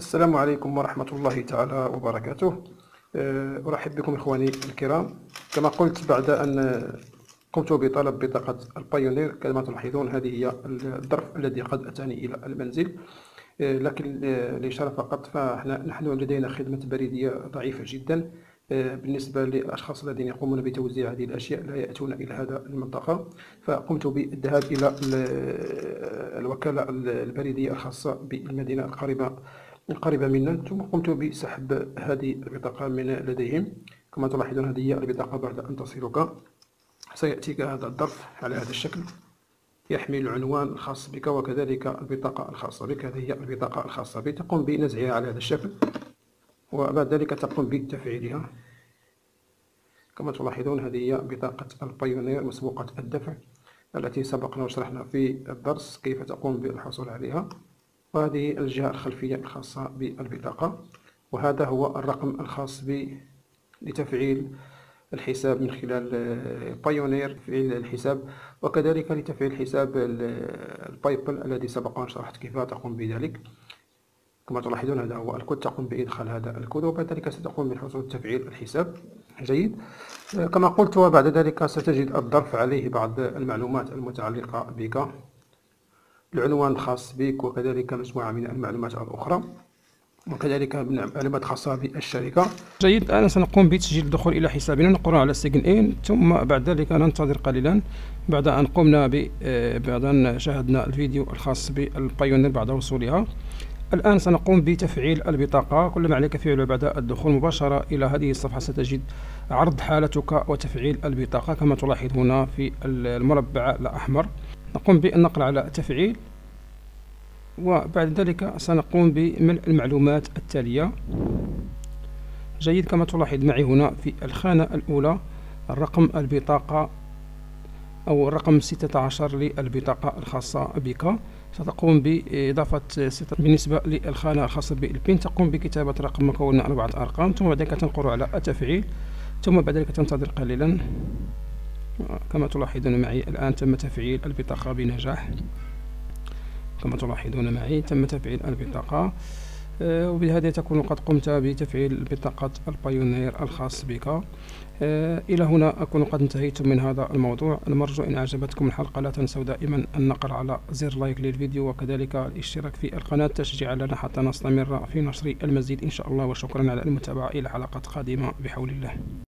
السلام عليكم ورحمة الله تعالى وبركاته. أرحب بكم إخواني الكرام. كما قلت بعد أن قمت بطلب بطاقة البايونير، كما تلاحظون هذه هي الظرف الذي قد أتاني إلى المنزل، لكن لإشارة فقط، فنحن لدينا خدمة بريدية ضعيفة جدا بالنسبة للأشخاص الذين يقومون بتوزيع هذه الأشياء، لا يأتون إلى هذا المنطقة. فقمت بالذهاب إلى الوكالة البريدية الخاصة بالمدينة القريبة منا، ثم قمت بسحب هذه البطاقة من لديهم. كما تلاحظون هذه هي البطاقة. بعد أن تصلك سيأتيك هذا الظرف على هذا الشكل، يحمل العنوان الخاص بك وكذلك البطاقة الخاصة بك. هذه هي البطاقة الخاصة بك، تقوم بنزعها على هذا الشكل وبعد ذلك تقوم بتفعيلها. كما تلاحظون هذه هي بطاقة البايونير مسبوقة الدفع التي سبقنا وشرحنا في الدرس كيف تقوم بالحصول عليها. وهذه الجهة الخلفية الخاصة بالبطاقة، وهذا هو الرقم الخاص لتفعيل الحساب من خلال بايونير، تفعيل الحساب وكذلك لتفعيل حساب البايبل الذي سبق وأن شرحت كيف تقوم بذلك. كما تلاحظون هذا هو الكود، تقوم بإدخال هذا الكود وبعد ذلك ستقوم بالحصول تفعيل الحساب. جيد. كما قلت، وبعد ذلك ستجد الظرف عليه بعض المعلومات المتعلقة بك، العنوان الخاص بك وكذلك مجموعة من المعلومات الأخرى وكذلك معلومات خاصة بالشركة. جيد. الآن سنقوم بتسجيل الدخول إلى حسابنا، نقر على سيجن إن، ثم بعد ذلك ننتظر قليلا بعد أن قمنا بعد أن شاهدنا الفيديو الخاص بالبايونير بعد وصولها. الآن سنقوم بتفعيل البطاقة. كل ما عليك فعله بعد الدخول مباشرة إلى هذه الصفحة ستجد عرض حالتك وتفعيل البطاقة كما تلاحظ هنا في المربع الأحمر. نقوم بالنقر على تفعيل وبعد ذلك سنقوم بملء المعلومات التالية. جيد. كما تلاحظ معي هنا في الخانة الأولى الرقم البطاقة أو الرقم 16 للبطاقة الخاصة بك. ستقوم بإضافة بالنسبة للخانة الخاصة بالبين، تقوم بكتابة رقم مكون من 4 أرقام، ثم بعد ذلك تنقر على التفعيل، ثم بعد ذلك تنتظر قليلا. كما تلاحظون معي الآن تم تفعيل البطاقة بنجاح. كما تلاحظون معي تم تفعيل البطاقة، وبهذا تكون قد قمت بتفعيل بطاقة البايونير الخاص بك. إلى هنا أكون قد انتهيت من هذا الموضوع. نرجو إن أعجبتكم الحلقة لا تنسوا دائما النقر على زر لايك للفيديو وكذلك الاشتراك في القناة تشجيعا لنا حتى نستمر في نشر المزيد إن شاء الله. وشكرا على المتابعة، إلى حلقات قادمة بحول الله.